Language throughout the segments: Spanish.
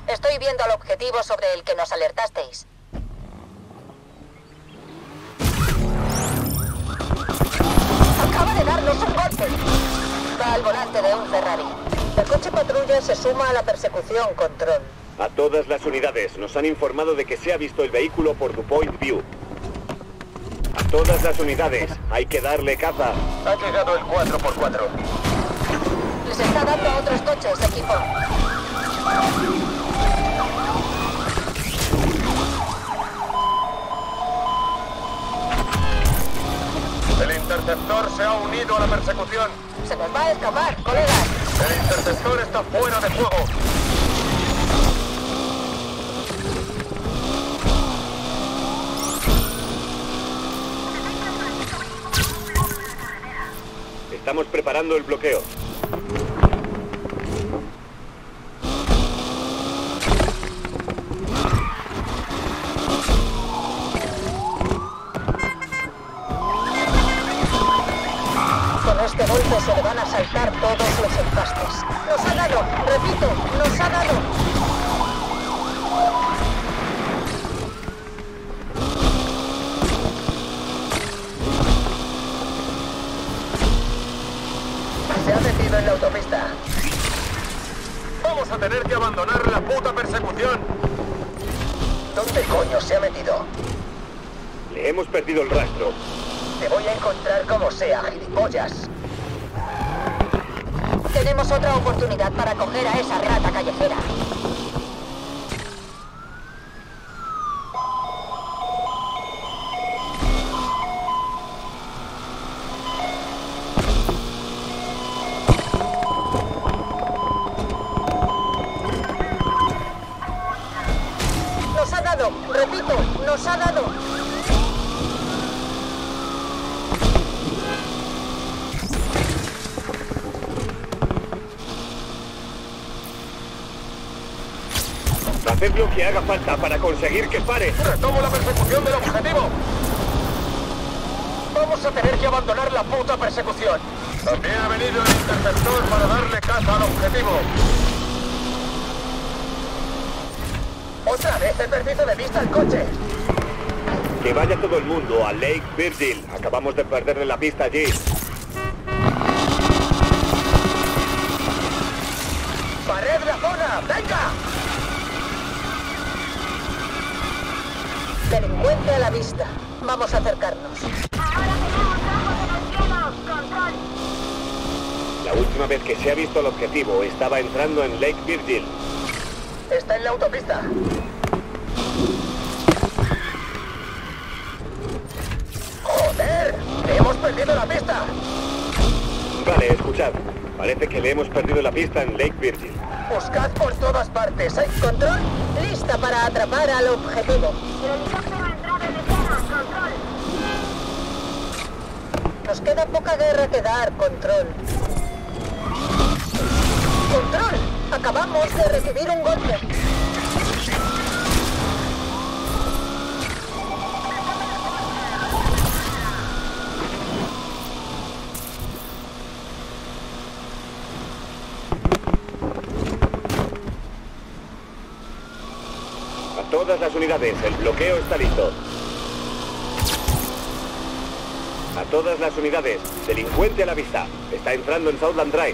Estoy viendo al objetivo sobre el que nos alertasteis. Acaba de darnos un golpe. Va al volante de un Ferrari. El coche patrulla se suma a la persecución, Control. A todas las unidades, nos han informado de que se ha visto el vehículo por DuPont View. A todas las unidades, hay que darle caza. Ha llegado el 4x4. Les está dando a otros coches, equipo. El interceptor se ha unido a la persecución. Se nos va a escapar, colegas. El interceptor está fuera de juego. Estamos preparando el bloqueo. Con este golpe se le van a saltar todos los empastes. ¡Nos ha dado! ¡Repito! ¡Nos ha dado! Se ha metido en la autopista. Vamos a tener que abandonar la puta persecución. ¿Dónde coño se ha metido? Le hemos perdido el rastro. Te voy a encontrar como sea, gilipollas. Tenemos otra oportunidad para coger a esa rata callejera. ¡Nos ha dado! ¡Repito! ¡Nos ha dado! Haced lo que haga falta para conseguir que pare. ¡Retomo la persecución del objetivo! Vamos a tener que abandonar la puta persecución. También ha venido el interceptor para darle caza al objetivo. ¡Otra vez he perdido de vista el coche! Que vaya todo el mundo a Lake Virgil. Acabamos de perderle la pista allí. ¡Pared la zona! ¡Venga! Delincuente a la vista. Vamos a acercarnos. Ahora tenemos ojos en el cielo. Control. La última vez que se ha visto el objetivo estaba entrando en Lake Virgil. Está en la autopista. ¡Joder! ¡Hemos perdido la pista! Vale, escuchad. Parece que le hemos perdido la pista en Lake Virgil. Buscad por todas partes. ¿Hay Control, lista para atrapar al objetivo. El helicóptero ha entrado en escena. Control. Nos queda poca guerra que dar, Control. ¡Control! Acabamos de recibir un golpe. A todas las unidades, el bloqueo está listo. A todas las unidades, delincuente a la vista. Está entrando en Southland Drive.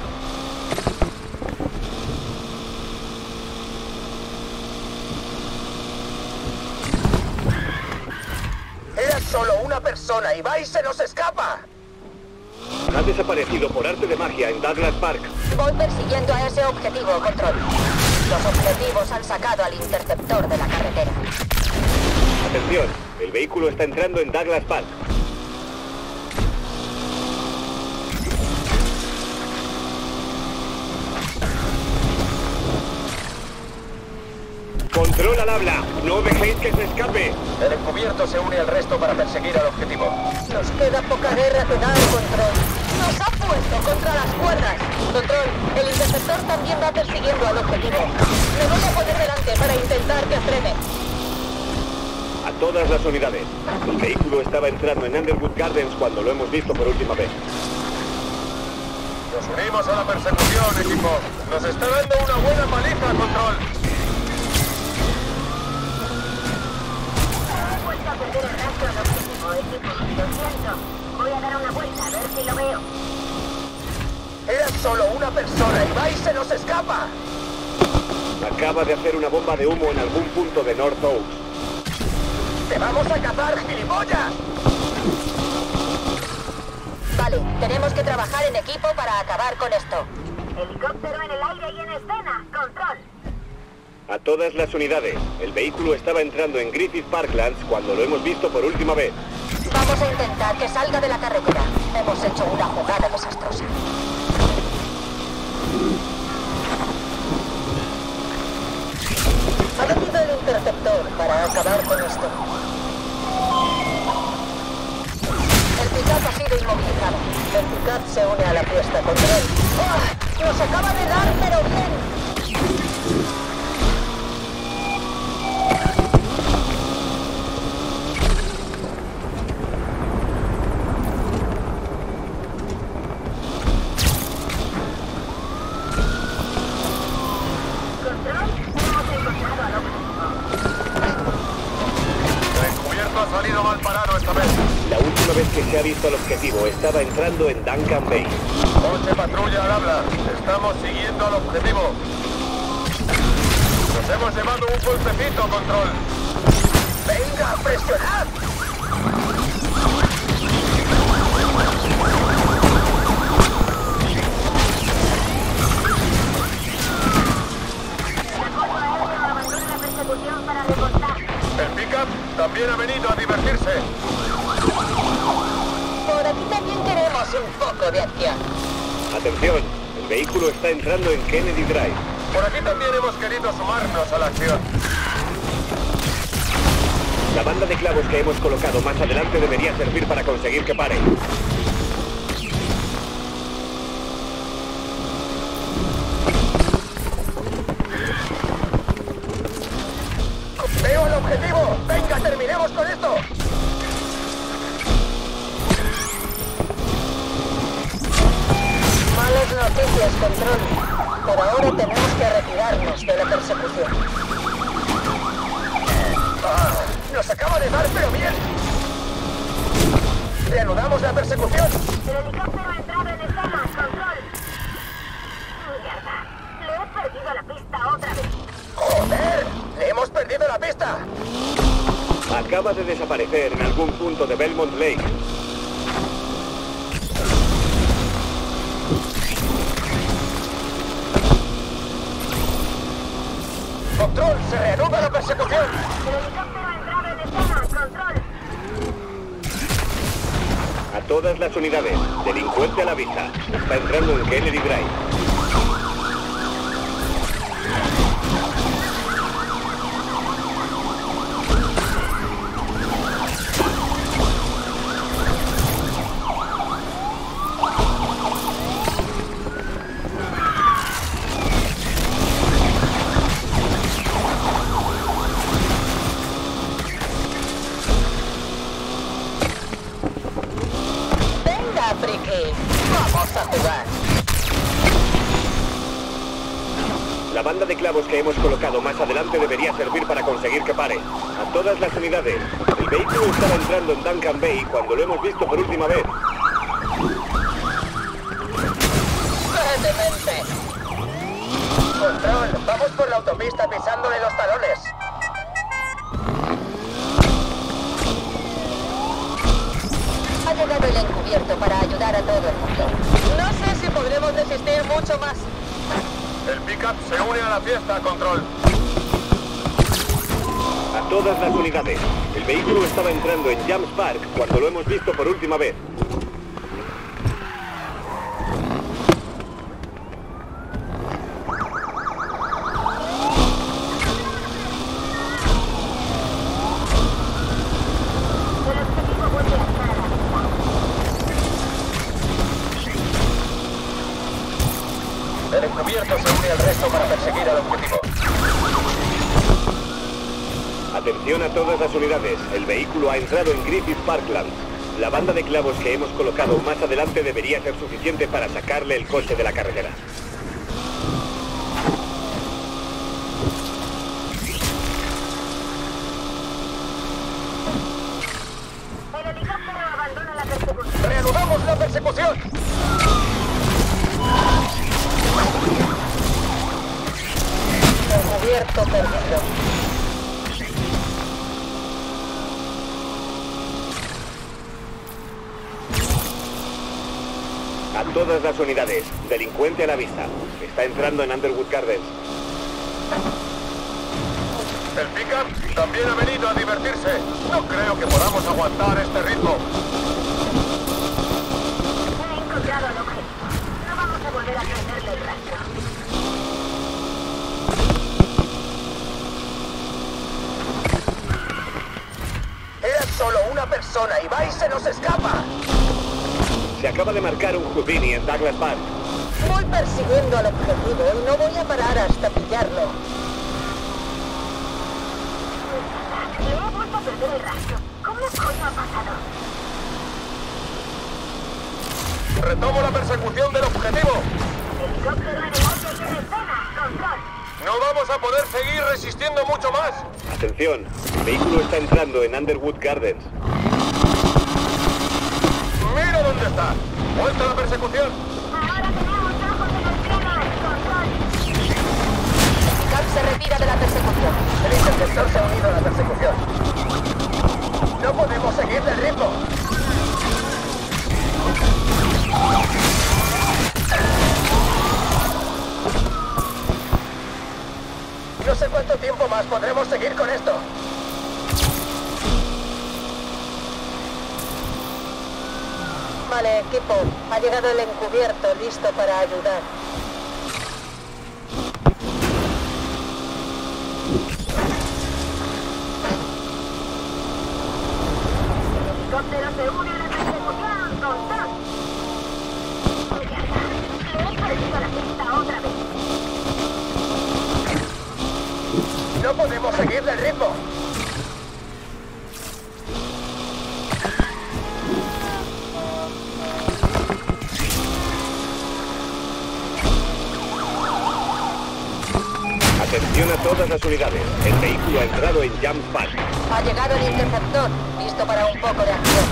Era solo una persona y va y se nos escapa. Ha desaparecido por arte de magia en Douglas Park. Voy persiguiendo a ese objetivo, Control. Los objetivos han sacado al interceptor de la carretera. Atención, el vehículo está entrando en Douglas Park. Control al habla, no dejéis que se escape. El encubierto se une al resto para perseguir al objetivo. Nos queda poca guerra que dar, Control. Nos ha puesto contra las cuerdas. Control, el interceptor también va persiguiendo al objetivo. Me voy a poner delante para intentar que frene. A todas las unidades. El vehículo estaba entrando en Underwood Gardens cuando lo hemos visto por última vez. Nos unimos a la persecución, equipo. Nos está dando una buena paliza, Control. equipo. Lo siento. Voy a dar una vuelta a ver si lo veo. Era solo una persona y va y se nos escapa. Acaba de hacer una bomba de humo en algún punto de North Oaks. ¡Te vamos a cazar, gilipollas! Vale, tenemos que trabajar en equipo para acabar con esto. Helicóptero en el aire y en escena. Control. A todas las unidades, el vehículo estaba entrando en Griffith Parklands cuando lo hemos visto por última vez. Vamos a intentar que salga de la carretera. Hemos hecho una jugada desastrosa. Ha venido el interceptor para acabar con esto. El pick-up ha sido inmovilizado. El pick-up se une a la fiesta. Control. ¡Ah! ¡Nos acaba de dar, pero bien! Control. Hemos encontrado al objetivo. El encubierto ha salido mal parado esta vez. La última vez que se ha visto el objetivo estaba entrando en Duncan Bay. Coche patrulla al habla. Estamos siguiendo al objetivo. Nos hemos llevado un golpecito, Control. ¡Venga, presionad! El apoyo aéreo abandona la persecución para repostar. El pickup también ha venido a divertirse. Por aquí también queremos un poco de acción. Atención, el vehículo está entrando en Kennedy Drive. Por aquí también hemos querido sumarnos a la acción. La banda de clavos que hemos colocado más adelante debería servir para conseguir que pare. ¡Veo el objetivo! ¡Venga, terminemos con esto! Malas noticias, Control. Por ahora tenemos que retirarnos de la persecución. ¡Ah! ¡Nos acaba de dar, pero bien! ¡Reanudamos la persecución! El helicóptero ha entrado en escena. Control. Mierda. Le he perdido la pista otra vez. ¡Joder! ¡Le hemos perdido la pista! Acaba de desaparecer en algún punto de Belmont Lake. ¡Control! ¡Se reanuda la persecución! El helicóptero ha entrado en escena. Control. A todas las unidades, delincuente a la vista. Está entrando en Kennedy Drive. ¡Venga, friki! ¡Vamos a jugar! La banda de clavos que hemos colocado más adelante debería servir para conseguir que pare. A todas las unidades, el vehículo estaba entrando en Duncan Bay cuando lo hemos visto por última vez. ¡Qué demente! ¡Control! ¡Vamos por la autopista pisándole los talones! Ha llegado el encubierto para ayudar a todo el mundo. No sé si podremos resistir mucho más. El pickup se une a la fiesta, Control. A todas las unidades, el vehículo estaba entrando en James Park cuando lo hemos visto por última vez. El objetivo vuelve a estar a la vista. El encubierto se une al resto para perseguir al objetivo. Atención a todas las unidades, el vehículo ha entrado en Griffith Parklands. La banda de clavos que hemos colocado más adelante debería ser suficiente para sacarle el coche de la carretera. El helicóptero encubierto perdido. A todas las unidades, delincuente a la vista. Está entrando en Underwood Gardens. El pickup también ha venido a divertirse. No creo que podamos aguantar este ritmo. He encontrado el objetivo. No vamos a volver a perderle el rastro. Era solo una persona y va y se nos escapa. Se acaba de marcar un Houdini en Douglas Park. Voy persiguiendo al objetivo y no voy a parar hasta pillarlo. Le he vuelto a perder el rastro. ¿Cómo coño ha pasado? Retomo la persecución del objetivo. Helicóptero en el aire y en escena. Control. No vamos a poder seguir resistiendo mucho más. Atención, el vehículo está entrando en Underwood Gardens. ¡Mira dónde está! ¡Vuelta a la persecución! Ahora tenemos ojos en el cielo. Control. Cap se retira de la persecución. El interceptor se ha unido a la persecución. No podemos seguirle el ritmo. No sé cuánto tiempo más podremos seguir con esto. Vale, equipo. Ha llegado el encubierto, listo para ayudar. El helicóptero se une a la persecución. Control. Mierda. Le he perdido la pista otra vez. No podemos seguirle el ritmo. Atención a todas las unidades. El vehículo ha entrado en Jump Park. Ha llegado el interceptor, listo para un poco de acción.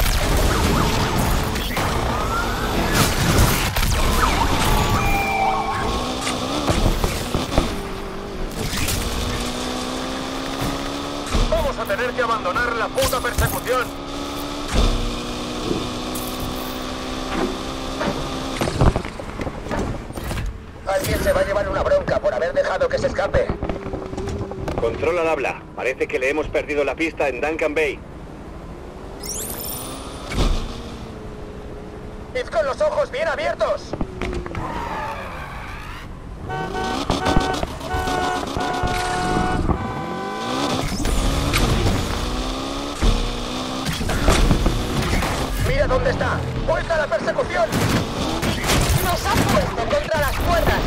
Vamos a tener que abandonar la puta persecución. Alguien se va a llevar una bronca por haber dejado que se escape. Control al habla. Parece que le hemos perdido la pista en Duncan Bay. ¡Id con los ojos bien abiertos! ¡Mira dónde está! ¡Vuelta a la persecución! ¡Nos ha puesto contra las cuerdas!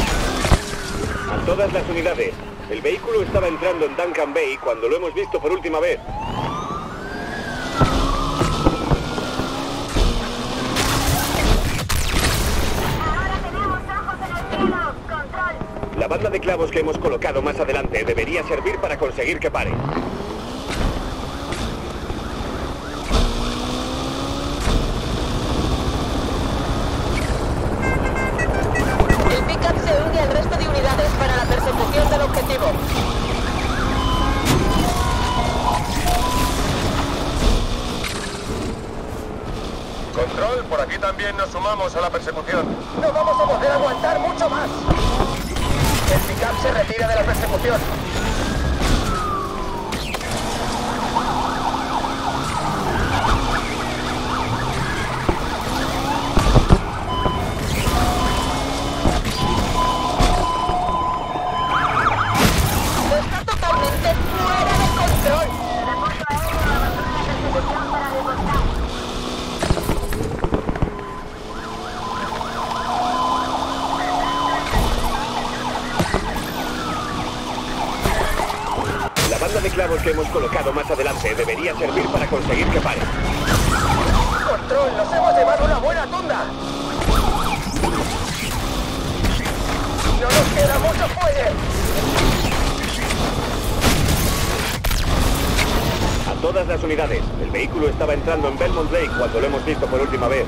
A todas las unidades. El vehículo estaba entrando en Duncan Bay cuando lo hemos visto por última vez. Ahora tenemos ojos en el cielo. Control. La banda de clavos que hemos colocado más adelante debería servir para conseguir que pare. El pickup se une al resto de unidades para la persecución del objetivo. Control, por aquí también nos sumamos a la persecución. No vamos a poder aguantar mucho más. El pickup se retira de la persecución. Está totalmente fuera de control. El apoyo aéreo abandona la persecución para desbordar. La banda de clavos que hemos colocado más adelante debería servir para conseguir que pare. Control, nos hemos llevado una buena tunda. No nos queda mucho fuelle. A todas las unidades. El vehículo estaba entrando en Belmont Lake cuando lo hemos visto por última vez.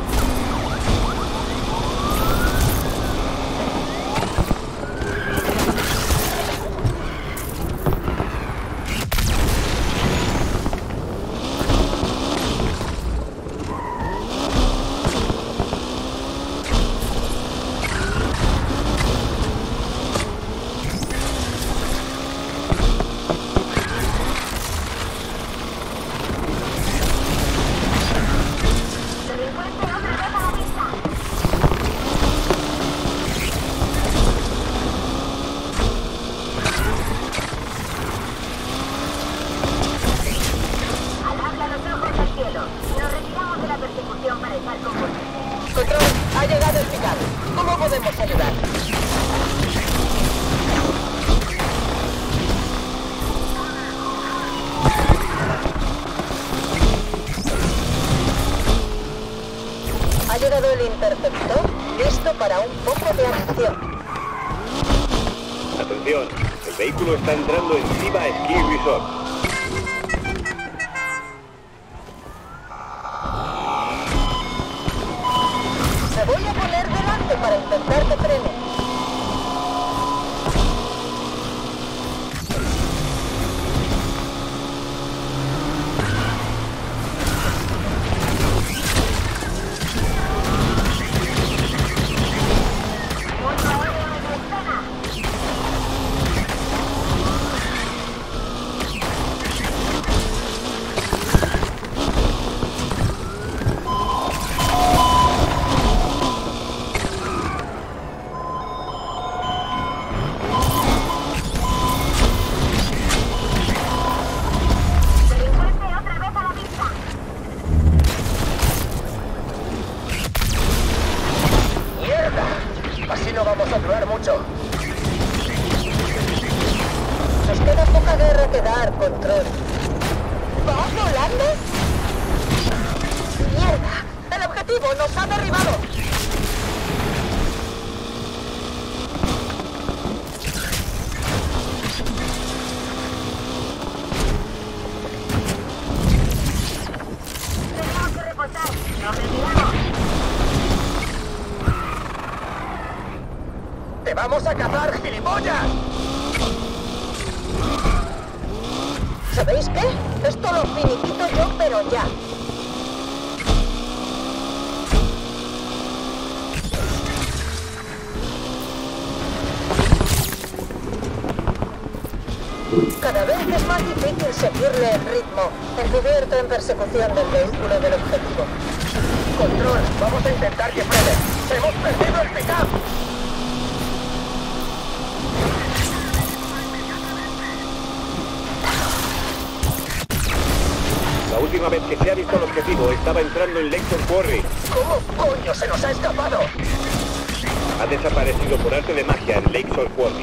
Control, ha llegado el pick-up. ¿Cómo podemos ayudar? Ha llegado el interceptor, listo para un poco de acción. Atención, el vehículo está entrando en Siva Ski Resort. Me voy a poner delante para intentar que frene. Así no vamos a durar mucho. Nos queda poca guerra que dar, Control. ¿Va volando? ¡Mierda! ¡El objetivo nos ha derribado! Tenemos que reposar. Nos retiramos. ¡Te vamos a cazar, gilipollas! ¿Sabéis qué? Esto lo finiquito yo, pero ya. Cada vez es más difícil seguirle el ritmo. Encubierto en persecución del vehículo del objetivo. Control, vamos a intentar que frene. ¡Hemos perdido el pick-up! La última vez que se ha visto el objetivo estaba entrando en Lakeshore Quarry. ¿Cómo coño se nos ha escapado? Ha desaparecido por arte de magia en Lakeshore Quarry.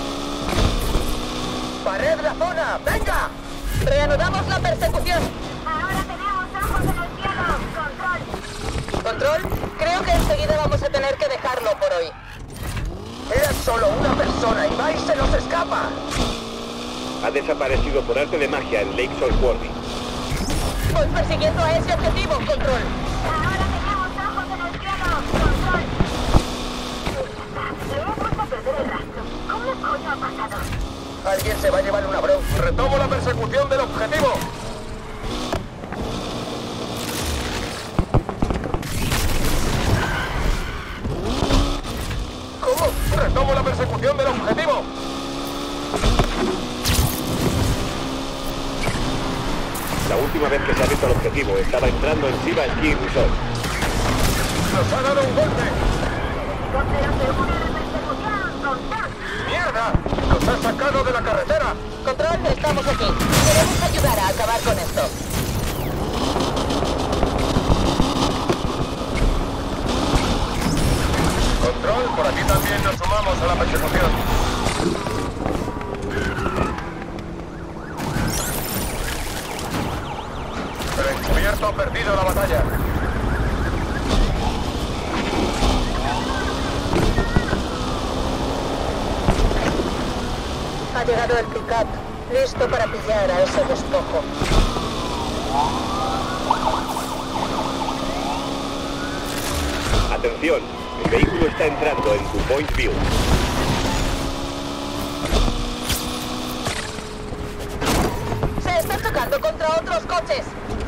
¡Pared la zona! ¡Venga! Reanudamos la persecución. Ahora tenemos ojos en el cielo. Control. Control, creo que enseguida vamos a tener que dejarlo por hoy. Era solo una persona y va y se nos escapa. Ha desaparecido por arte de magia en Lakeshore Quarry. Voy persiguiendo a ese objetivo, Control. Ahora tenemos ojos en el cielo. Control. Le he vuelto a perder el rastro. ¿Cómo coño ha pasado? Alguien se va a llevar una bronca. Retomo la persecución del objetivo. ¿Cómo? Retomo la persecución del objetivo. La última vez que se ha visto el objetivo estaba entrando en Siva Ski Resort. Nos ha dado un golpe. Helicóptero seguro de persecución. Control. ¡Mierda! ¡Nos ha sacado de la carretera! Control, estamos aquí. Queremos ayudar a acabar con esto. Control, por aquí también nos sumamos a la persecución. El encubierto ha perdido la batalla. Ha llegado el pick-up, listo para pillar a ese despojo. Atención, el vehículo está entrando en DuPont View. contra otros coches.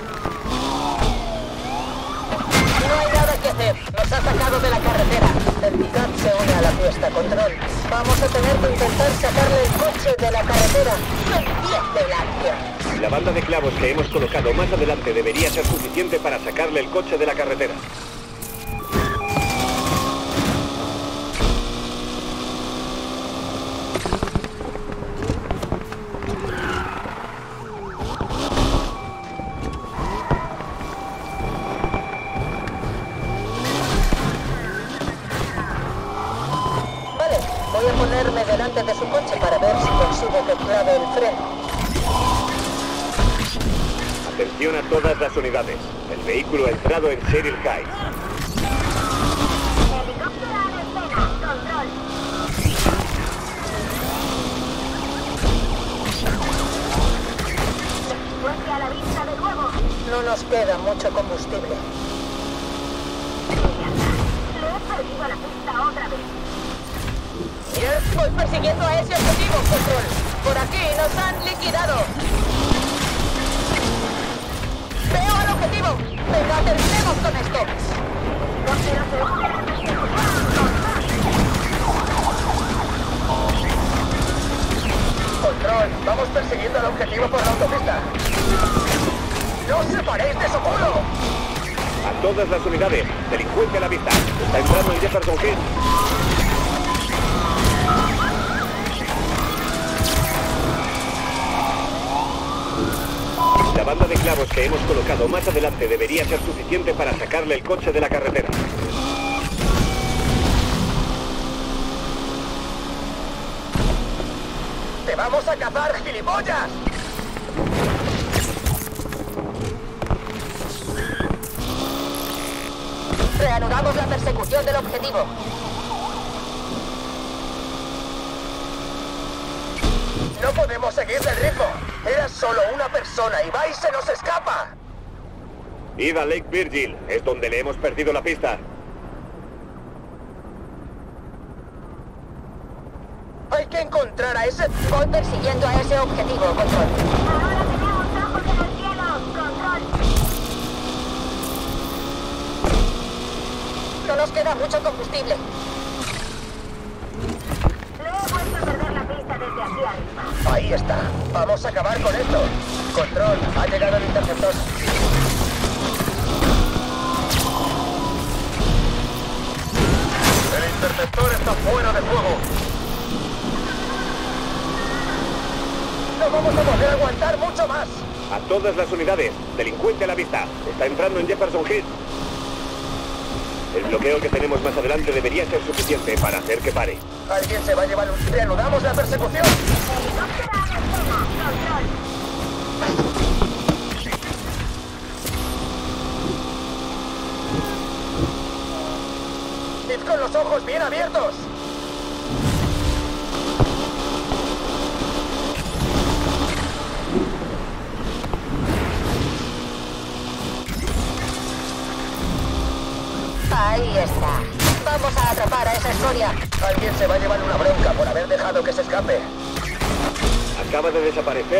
No hay nada que hacer. Nos ha sacado de la carretera. El pick-up se une a la fiesta. Control. Vamos a tener que intentar sacarle el coche de la carretera. ¡Que empiece la acción! La banda de clavos que hemos colocado más adelante debería ser suficiente para sacarle el coche de la carretera. Voy a ponerme delante de su coche para ver si consigo que clave el freno. Atención a todas las unidades. El vehículo ha entrado en Cheryl Heights. Helicóptero en escena. Control. Fuerte a la vista de nuevo. No nos queda mucho combustible. Le he perdido la pista otra vez. Voy persiguiendo a ese objetivo, Control. Por aquí nos han liquidado. Veo al objetivo. Venga, terminemos con esto. Helicóptero se une a la persecución. Control, vamos persiguiendo al objetivo por la autopista. ¡No os separéis de su culo! A todas las unidades. Delincuente a la vista. Está entrando en Jefferson Hill. La banda de clavos que hemos colocado más adelante debería ser suficiente para sacarle el coche de la carretera. ¡Te vamos a cazar, gilipollas! Reanudamos la persecución del objetivo. No podemos seguirle el ritmo. Era solo una persona y va y se nos escapa. Id a Lake Virgil. Es donde le hemos perdido la pista. Hay que encontrar a ese... Voy persiguiendo a ese objetivo, Control. Ahora tenemos ojos en el cielo. Control. No nos queda mucho combustible. Le he vuelto a perder la pista desde aquí arriba. Ahí está. Vamos a acabar con esto. Control, ha llegado el interceptor. El interceptor está fuera de juego. No vamos a poder aguantar mucho más. A todas las unidades. Delincuente a la vista. Está entrando en Jefferson Hill. El bloqueo que tenemos más adelante debería ser suficiente para hacer que pare. Alguien se va a llevar un... ¡Reanudamos la persecución! Helicóptero en escena. Control. ¡Id con los ojos bien abiertos! Ahí está. Vamos a atrapar a esa escoria. Alguien se va a llevar una bronca por haber dejado que se escape. Acaba de desaparecer.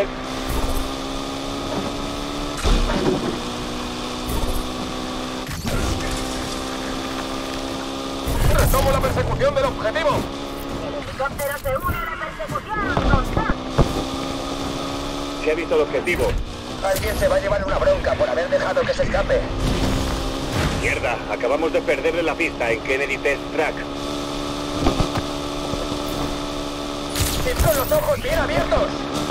¡Retomo la persecución del objetivo! El helicóptero se une a la persecución. Control. Se ha visto el objetivo. Alguien se va a llevar una bronca por haber dejado que se escape. Mierda, acabamos de perderle la pista en Kennedy Test Track. ¡Id con los ojos bien abiertos!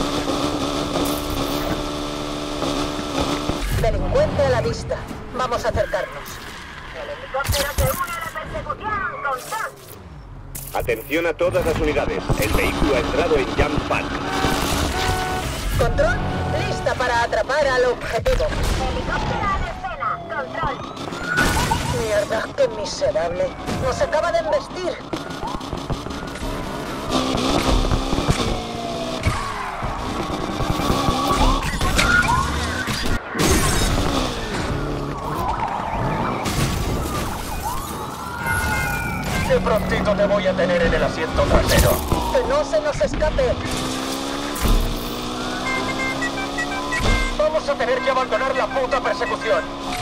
Delincuente a la vista. Vamos a acercarnos. El helicóptero se une a la persecución. Control. Atención a todas las unidades. El vehículo ha entrado en Jam Park. Control, lista para atrapar al objetivo. Helicóptero en escena. Control. Mierda, qué miserable. Nos acaba de embestir. ¡Qué prontito te voy a tener en el asiento trasero! Que no se nos escape. Vamos a tener que abandonar la puta persecución.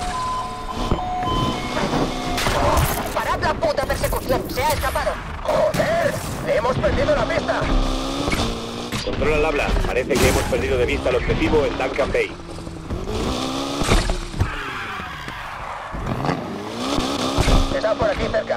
¡Parad la puta persecución! ¡Se ha escapado! ¡Joder! ¡Le hemos perdido la pista! Control al habla. Parece que hemos perdido de vista el objetivo en Duncan Bay. Está por aquí cerca.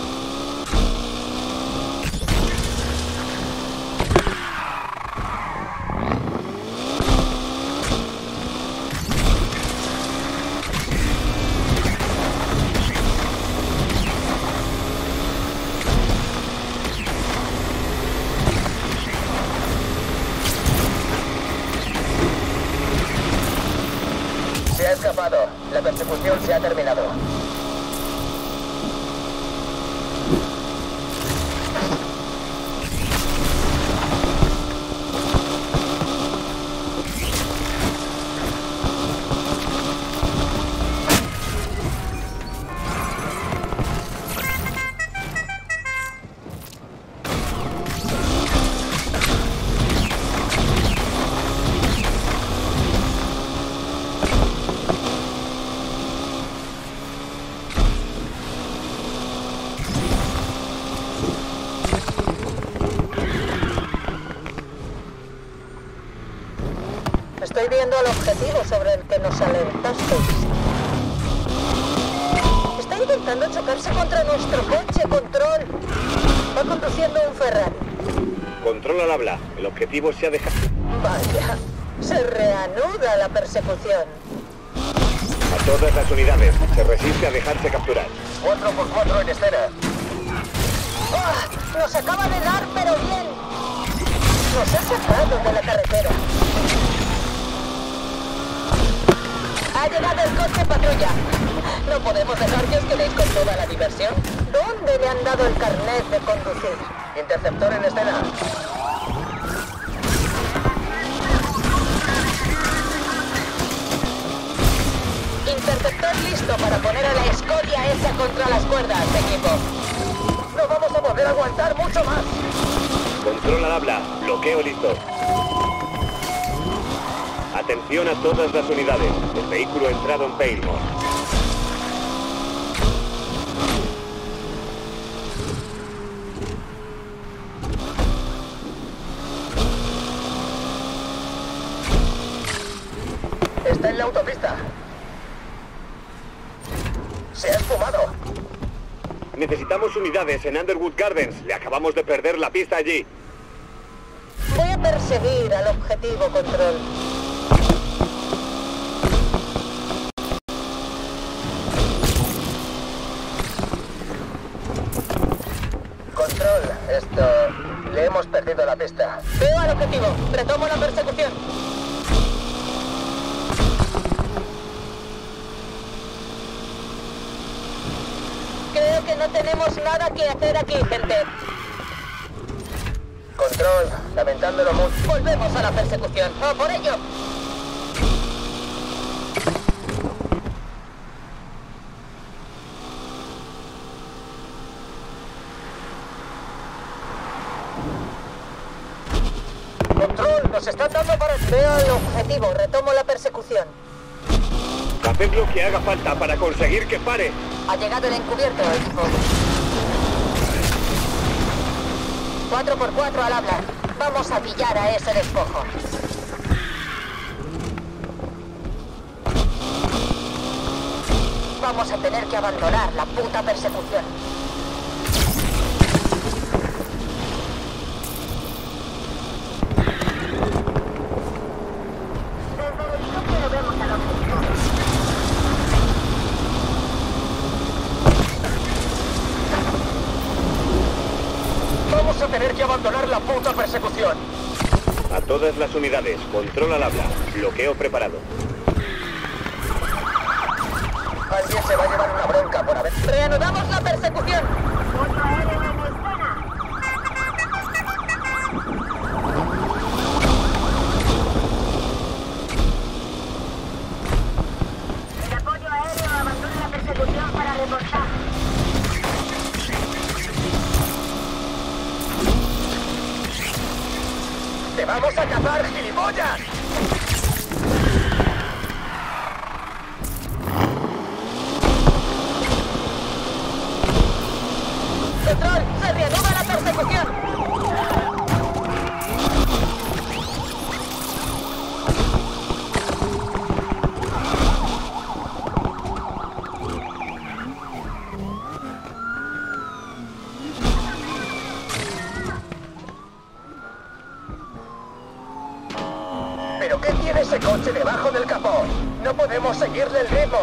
Se ha escapado. La persecución se ha terminado. Estoy viendo el objetivo sobre el que nos alertasteis. Está intentando chocarse contra nuestro coche, Control. Va conduciendo un Ferrari. Control al habla. El objetivo se ha dejado. Vaya, se reanuda la persecución. A todas las unidades. Se resiste a dejarse capturar. 4x4 en escena. ¡Ah! Nos acaba de dar, pero bien. Nos ha sacado de la carretera. Ha llegado el coche patrulla. No podemos dejar que os quedéis con toda la diversión. ¿Dónde le han dado el carnet de conducir? Interceptor en escena. Interceptor listo para poner a la escoria esa contra las cuerdas, equipo. No vamos a poder aguantar mucho más. Control al habla. Bloqueo listo. Atención a todas las unidades. El vehículo ha entrado en Paylmore. Está en la autopista. Se ha esfumado. Necesitamos unidades en Underwood Gardens. Le acabamos de perder la pista allí. Voy a perseguir al objetivo, Control. Control, le hemos perdido la pista. Veo al objetivo. Retomo la persecución. Creo que no tenemos nada que hacer aquí, gente. Control, lamentándolo mucho. Volvemos a la persecución. ¡A por ello! Control, nos están dando para... Veo el objetivo. Retomo la persecución. Haced lo que haga falta para conseguir que pare. Ha llegado el encubierto, equipo. 4x4 al habla. Vamos a pillar a ese despojo. Vamos a tener que abandonar la puta persecución. Desde el helicóptero vemos al objetivo. Vamos a tener que abandonar la puta persecución. A todas las unidades. Control al habla. Bloqueo preparado. Alguien se va a llevar una bronca por haber... ¡Reanudamos la persecución! Apoyo aéreo en escena. El apoyo aéreo abandona la persecución para reportar. ¡Te vamos a cazar, gilipollas! ¡Control! ¡Se reanuda la persecución! ¿Pero qué tiene ese coche debajo del capó? No podemos seguirle el ritmo.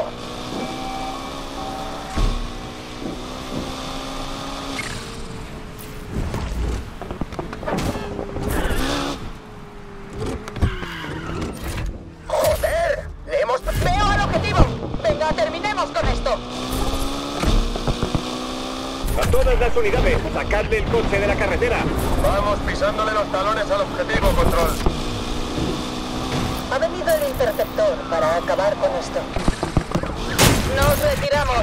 ¡Joder! ¡Le hemos... ¡Veo al objetivo! ¡Venga, terminemos con esto! ¡A todas las unidades! ¡Sacadle el coche de la carretera! Vamos pisándole los talones al objetivo, Control. Ha venido el interceptor para acabar con esto. ¡Nos retiramos!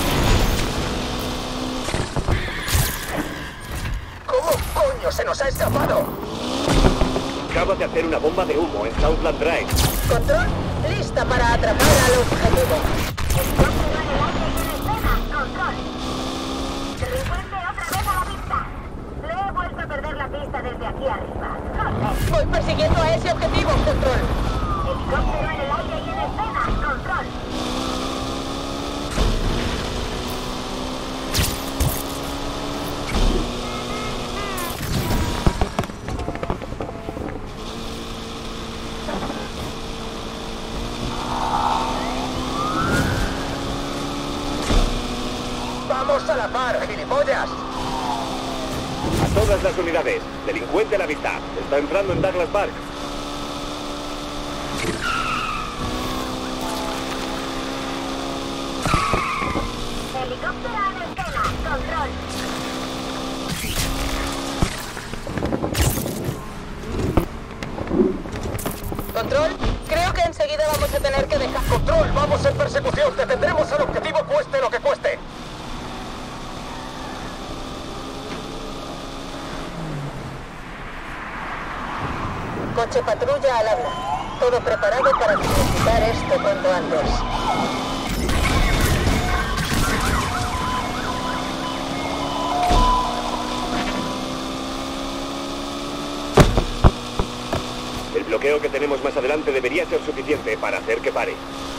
¿Cómo coño se nos ha escapado? Acaba de hacer una bomba de humo en Southland Drive. Control, lista para atrapar al objetivo. Helicóptero en el aire y en escena. Control. Delincuente otra vez a la pista. Le he vuelto a perder la pista desde aquí arriba. Joder. Voy persiguiendo a ese objetivo, Control. Helicóptero en el aire y en escena. Control. ¡Vamos a la par, gilipollas! A todas las unidades. Delincuente a la vista. Está entrando en Douglas Park. Helicóptero en escena. Control. Control, creo que enseguida vamos a tener que dejar... ¡Control! ¡Vamos en persecución! ¡Detendremos al objetivo cueste lo que cueste! Coche patrulla al habla. Todo preparado para necesitar esto cuanto antes. El bloqueo que tenemos más adelante debería ser suficiente para hacer que pare.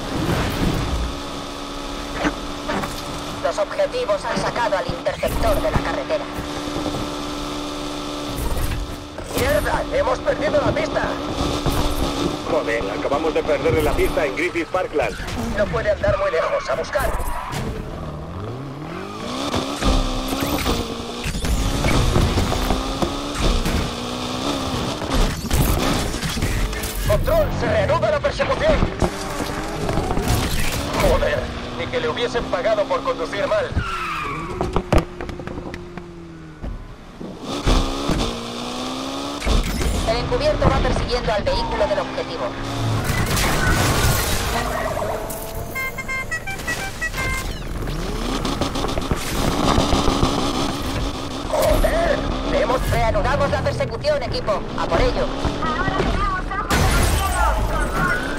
Los objetivos han sacado al interceptor de la carretera. ¡Mierda! ¡Hemos perdido la pista! Joder, acabamos de perderle la pista en Griffith Parkland. No puede andar muy lejos. ¡A buscar! ¡Control! ¡Se reanuda la persecución! ¡Joder! Ni que le hubiesen pagado por conducir mal. El encubierto va persiguiendo al vehículo del objetivo. ¡Joder! Reanudamos la persecución, equipo. A por ello. Ahora tenemos campo de cielo. Control.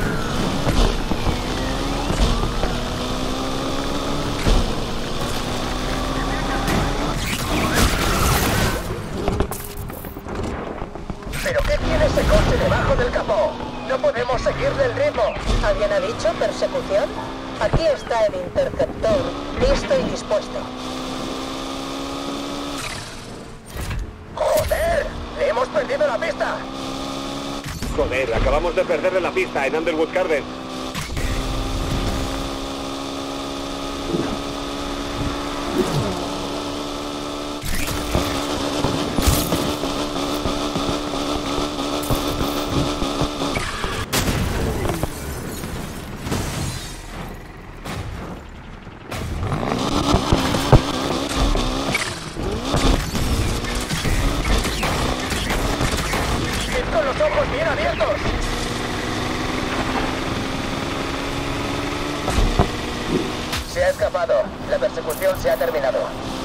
¿Pero qué tiene ese coche debajo del capó? No podemos seguirle el ritmo. ¿Alguien ha dicho persecución? Aquí está el interceptor, listo y dispuesto. ¡Joder! ¡Le hemos perdido la pista! Joder, acabamos de perderle la pista en Underwood Gardens. ¡Id con los ojos bien abiertos! Se ha escapado. La persecución se ha terminado.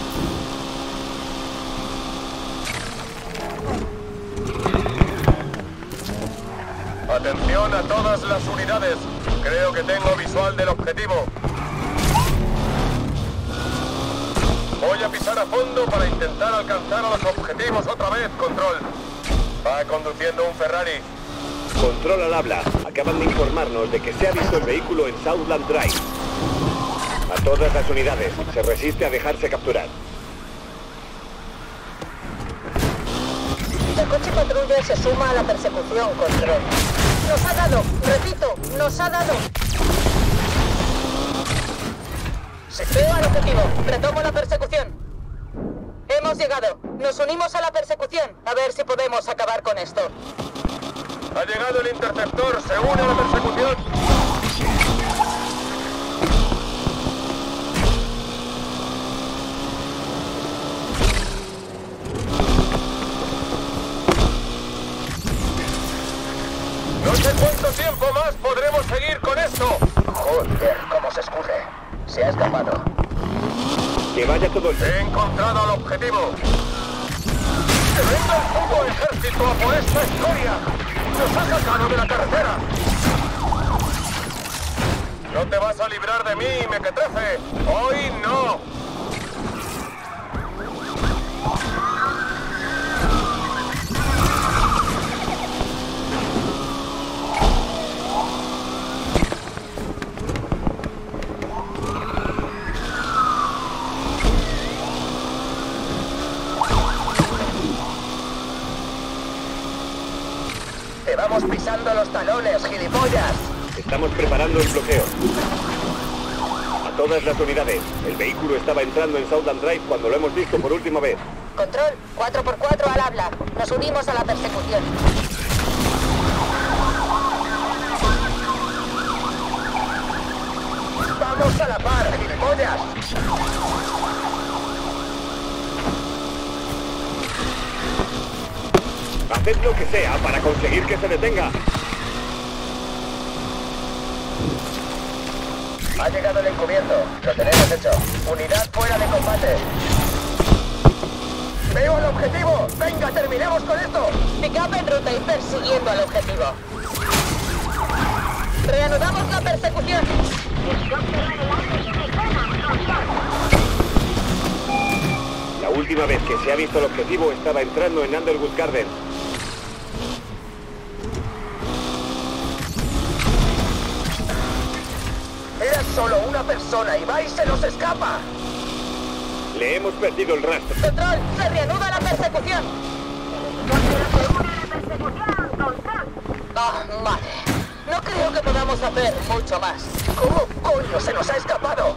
Atención a todas las unidades. Creo que tengo visual del objetivo. Voy a pisar a fondo para intentar alcanzar a los objetivos otra vez, Control. Va conduciendo un Ferrari. Control al habla. Acaban de informarnos de que se ha visto el vehículo en Southland Drive. A todas las unidades. Se resiste a dejarse capturar. El coche patrulla se suma a la persecución, Control. Nos ha dado, repito, nos ha dado. Veo al objetivo. Retomo la persecución. Hemos llegado. Nos unimos a la persecución. A ver si podemos acabar con esto. Ha llegado el interceptor. Se une a la persecución. No sé cuánto tiempo más podremos seguir con esto. Joder, cómo se escurre. Se ha escapado. Que vaya todo el... He encontrado al objetivo. ¡Que venga el puto ejército a por esta escoria! ¡Nos ha sacado de la carretera! No te vas a librar de mí, mequetrefe. ¡Hoy no! Te vamos pisando los talones, gilipollas. Estamos preparando el bloqueo. A todas las unidades. El vehículo estaba entrando en Southland Drive cuando lo hemos visto por última vez. Control, 4x4 al habla. Nos unimos a la persecución. ¡Vamos a la par, gilipollas! Haced lo que sea para conseguir que se detenga. Ha llegado el encubierto. Lo tenemos hecho. Unidad fuera de combate. ¡Veo el objetivo! ¡Venga, terminemos con esto! Pick-up en ruta y persiguiendo al objetivo. Reanudamos la persecución. La última vez que se ha visto el objetivo estaba entrando en Underwood Garden. Era solo una persona y va y se nos escapa. Le hemos perdido el rastro. Control, se reanuda la persecución. ¡Ah, madre! No creo que podamos hacer mucho más. ¿Cómo coño se nos ha escapado?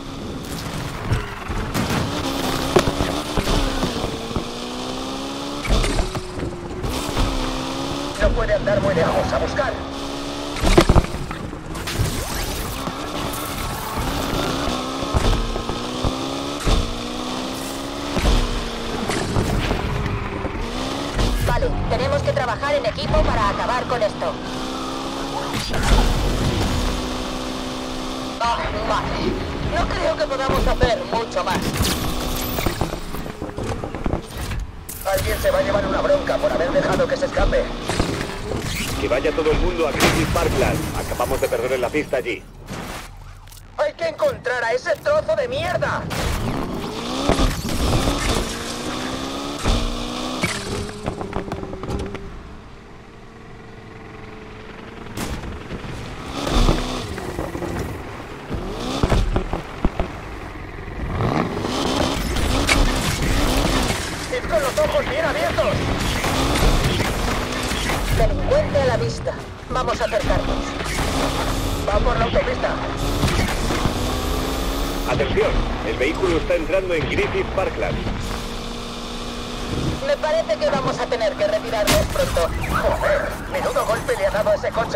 No puede andar muy lejos. A buscar. Vale, tenemos que trabajar en equipo para acabar con esto. ¡Ah, madre! No creo que podamos hacer mucho más. Alguien se va a llevar una bronca por haber dejado que se escape. Que vaya todo el mundo a Griffith Parkland. Acabamos de perder la pista allí. ¡Hay que encontrar a ese trozo de mierda! ¡Id con los ojos bien abiertos! Delincuente a la vista. Vamos a acercarnos. Va por la autopista. Atención, el vehículo está entrando en Griffith Parkland. Me parece que vamos a tener que retirarnos pronto. Joder, menudo golpe le ha dado a ese coche.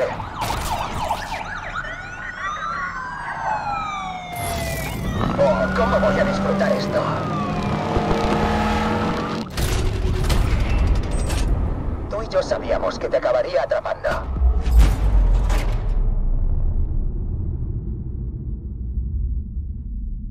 Oh, ¿cómo voy a disfrutar esto? Tú y yo sabíamos que te acabaría atrapando.